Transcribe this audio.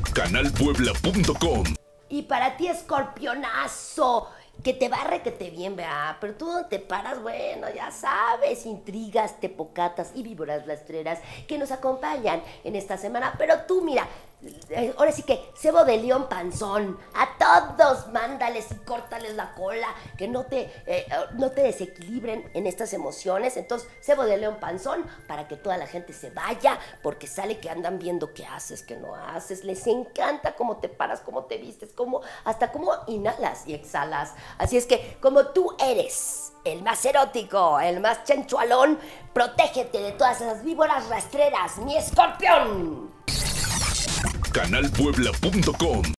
canalpuebla.com. Y para ti, escorpionazo, que te barre, que te bien, vea. Pero tú no te paras, bueno, ya sabes, intrigas, tepocatas y víboras rastreras que nos acompañan en esta semana. Pero tú, mira, ahora sí que cebo de león panzón, a todos mándales y córtales la cola, que no te desequilibren en estas emociones. Entonces, cebo de león panzón para que toda la gente se vaya, porque sale que andan viendo qué haces, qué no haces. Les encanta cómo te paras, cómo te vistes, hasta cómo inhalas y exhalas. Así es que, como tú eres el más erótico, el más chenchualón, protégete de todas esas víboras rastreras, mi escorpión. canalpuebla.com